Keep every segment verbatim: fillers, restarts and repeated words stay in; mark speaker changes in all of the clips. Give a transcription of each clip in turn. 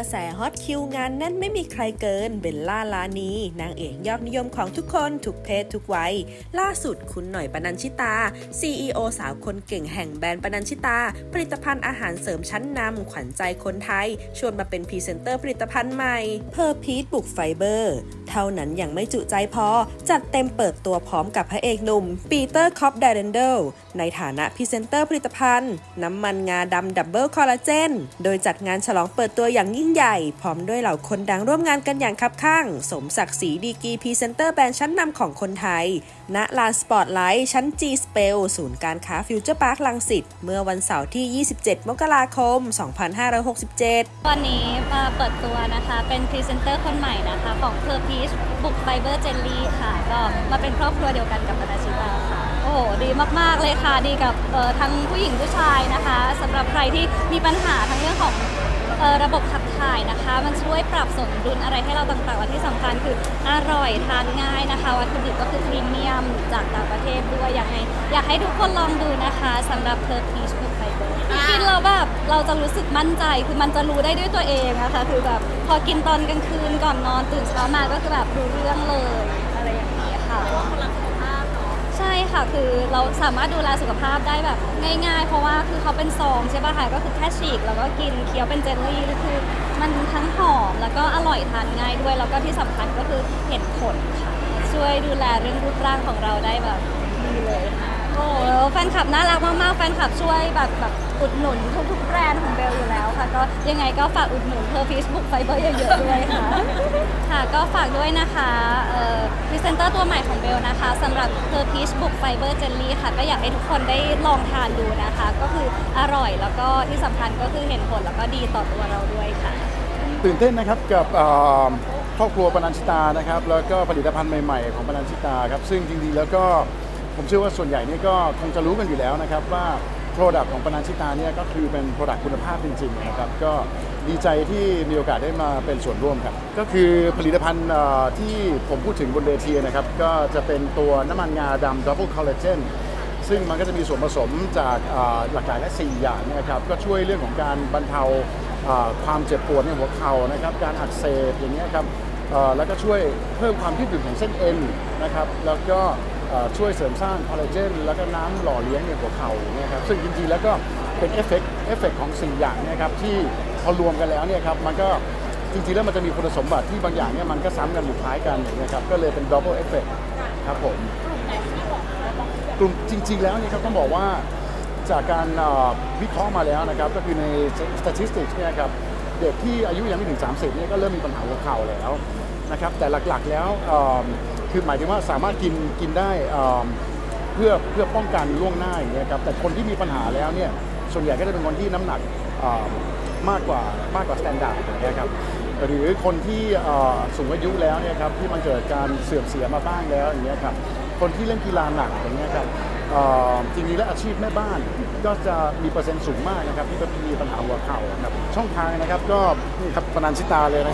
Speaker 1: ระแสฮอตคิวงานแน่นไม่มีใครเกินเบลล่าลานีนางเอกยอดนิยมของทุกคนทุกเพศทุกวัยล่าสุดคุณหน่อยปนัญชิตา ซี อี โอ สาวคนเก่งแห่งแบรนด์ปนัญชิตาผลิตภัณฑ์อาหารเสริมชั้นนำขวัญใจคนไทยชวนมาเป็นพรีเซนเตอร์ผลิตภัณฑ์ใหม่เพอร์พีทบุกไฟเบอร์เท่านั้นยังไม่จุใจพอจัดเต็มเปิดตัวพร้อมกับพระเอกหนุ่มปีเตอร์คอปไดเรนเดลในฐานะพรีเซนเตอร์ผลิตภัณฑ์น้ำมันงาดำดับเบิลคอลลาเจนโดยจัดงานฉลองเปิดตัวอย่างยิ่งใหญ่พร้อมด้วยเหล่าคนดังร่วมงานกันอย่างคับข้างสมศักดิ์ศรีดีกรีพรีเซนเตอร์แบรนด์ชั้นนำของคนไทยณลานสปอตไลท์ชั้น G Spell ศูนย์การค้าฟิวเจอร์พาร์ครังสิตเมื่อวันเสาร์ที่ ยี่สิบเจ็ด มกราคม สองพันห้าร้อยหกสิบเจ็ด
Speaker 2: วันนี้มาเปิดตัวนะคะเป็นพรีเซนเตอร์คนใหม่นะคะของเพอร์พีชบุกไฟเบอร์เจลลี่ค่ะก็มาเป็นครอบครัวเดียวกันกับปนัญชิตาค่ะโอ้โหดีมากๆเลยค่ะดีกับทั้งผู้หญิงผู้ชายนะคะสำหรับใครที่มีปัญหาทั้งเรื่องของระบบขับถ่ายนะคะมันช่วยปรับสมดุลอะไรให้เราต่างๆและที่สำคัญคืออร่อยทานง่ายนะคะวัตถุดิบก็คือพรีเมียมจากต่างประเทศด้วยอยากให้อยากให้ทุกคนลองดูนะคะสำหรับเพอร์พีชบุกไฟเบอร์กินแล้วแบบเราจะรู้สึกมั่นใจคือมันจะรู้ได้ด้วยตัวเองนะคะคือแบบพอกินตอนกลางคืนก่อนนอนตื่นเช้ามาก็คือแบบรู้เรื่องเลยอะไรอย่างนี้ค่ะใช่ค่ะคือเราสามารถดูแลสุขภาพได้แบบง่ายๆเพราะว่าคือเขาเป็นซองใช่ป่ะคะก็คือแค่ฉีกแล้วก็กินเคี้ยวเป็นเจลลี่คือมันทั้งหอมแล้วก็อร่อยทานง่ายด้วยแล้วก็ที่สำคัญก็คือเห็นผลค่ะช่วยดูแลเรื่องรูปร่างของเราได้แบบดีเลยโอ้แฟนคลับน่ารักมากๆแฟนคลับช่วยแบบแบบอุดหนุนทุกๆแบรนด์ของเบลอยู่แล้วค่ะก็ยังไงก็ฝากอุดหนุนเพอร์พีชบุกไฟเบอร์เยอะๆด้วยค่ะค่ะก็ฝากด้วยนะคะเอ่อพรีเซนเตอร์ตัวใหม่ของเบลนะคะสำหรับเพอร์พีชบุกไฟเบอร์เจลลี่ค่ะก็อยากให้ทุกคนได้ลองทานดูนะคะก็คืออร่อยแล้วก็ที่สำคัญก็คือเห็นผลแล้วก็ดีต่อตัวเราด้วยค่ะ
Speaker 3: ตื่นเต้นนะครับกับครอบครัวปนัญชิตานะครับแล้วก็ผลิตภัณฑ์ใหม่ๆของปนัญชิตาครับซึ่งจริงๆแล้วก็ผมเชื่อว่าส่วนใหญ่นี่ก็คงจะรู้กันอยู่แล้วนะครับว่า Product ของปนัญชิตาเนี่ยก็คือเป็น Product คุณภาพจริงๆนะครับก็ดีใจที่มีโอกาสได้มาเป็นส่วนร่วมครับก็คือผลิตภัณฑ์ที่ผมพูดถึงบนเวทีนะครับก็จะเป็นตัวน้ำมันงาดำ Double Collagen ซึ่งมันก็จะมีส่วนผสมจากหลากหลายและสี่อย่างนะครับก็ช่วยเรื่องของการบรรเทาความเจ็บปวดในหัวเข่านะครับการอักเสบอย่างเงี้ยครับแล้วก็ช่วยเพิ่มความยืดหยุ่นของเส้นเอ็นนะครับแล้วก็ช่วยเสริมสร้างคอลลาเจนแล้วก็น้ำหล่อเลี้ยงในหัวเข่าเนี่ยครับซึ่งจริงๆแล้วก็เป็นเอฟเฟกต์เอฟเฟกต์ของสี่อย่างเนี่ยครับที่พอรวมกันแล้วเนี่ยครับมันก็จริงๆแล้วมันจะมีคุณสมบัติที่บางอย่างเนี่ยมันก็ซ้ำกันอยู่คล้ายกันนะครับก็เลยเป็นดับเบิลเอฟเฟกต์ครับผมกลุ่มจริงๆแล้วเนี่ยครับต้องบอกว่าจากการวิเคราะห์มาแล้วนะครับก็คือใน statistics เนี่ยครับเด็กที่อายุยังไม่ถึงสามสิบเนี่ยก็เริ่มมีปัญหาหัวเข่าแล้วนะครับแต่หลักๆแล้วคือหมายถึงว่าสามารถกินกินได้เพื่อเพื่อป้องกันล่วงหน้าอย่างเงี้ยครับแต่คนที่มีปัญหาแล้วเนี่ยส่วนใหญ่ก็จะเป็นคนที่น้ำหนักมากกว่ามากกว่ามาตรฐานอย่างเงี้ยครับหรือคนที่สูงอายุแล้วเนี่ยครับที่มันเกิดการเสื่อมเสียมาบ้างแล้วอย่างเงี้ยครับคนที่เล่นกีฬาหนักอย่างเงี้ยครับจริงๆแล้วอาชีพแม่บ้านก็จะมีเปอร์เซ็นต์สูงมากนะครับที่มีปัญหาหัวเข่าครับช่องทางนะครับก็นี่ครับปนัญชิตาเลย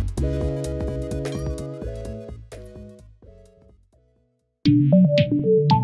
Speaker 3: นะครับ